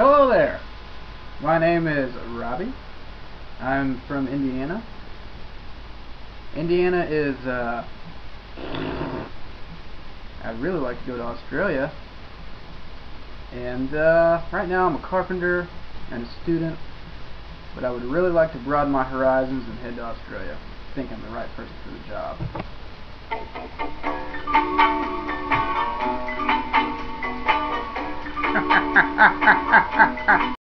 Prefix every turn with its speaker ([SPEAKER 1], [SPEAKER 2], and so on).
[SPEAKER 1] Hello there. My name is Robbie. I'm from Indiana. Indiana is, I'd really like to go to Australia. And right now I'm a carpenter and a student, but I would really like to broaden my horizons and head to Australia. I think I'm the right person for the job.